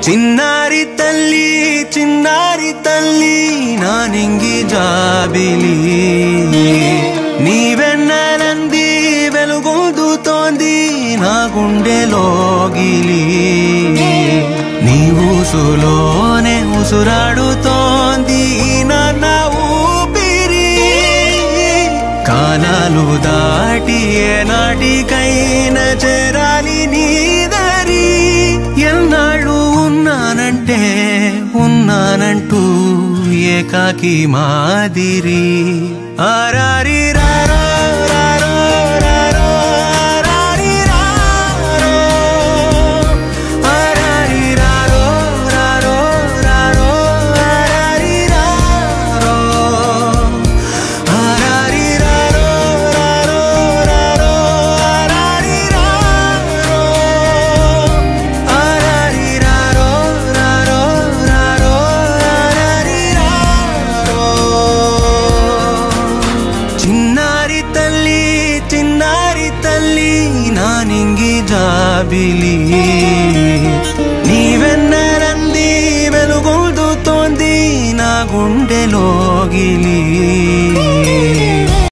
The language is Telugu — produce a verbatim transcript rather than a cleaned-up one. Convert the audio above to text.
చిన్నారి తల్లి చిన్నారి తల్లి నా నింగి జాబిలి నీవెన్నెలంది వెలుగొందుతోంది నా గుండెలోగిలి నీ ఊసులోనే ఉసురాడుతోంది నా ఊపిరి కాలాలు దాటి ఏనాటికైనా చేరాలి నీ దరి ఎన్నాళ్ళు ఉన్నానంటే ఉన్నానంటూ ఏకాకి మాదిరి ఆరారి రారో రారో రారో ఆరారి రారో ఆరారి రారో రారో రారో ఆరారి రారో ఆరారి రారో రారో రారో ఆరారి రారో ఆరారి రారో రారో రారో ఆరారి రారో చిన్నారి తల్లి చిన్నారి తల్లి నా నింగి జాబిలి నీవెన్నెలంది వెలుగొందుతోంది నా గుండెలోగిలి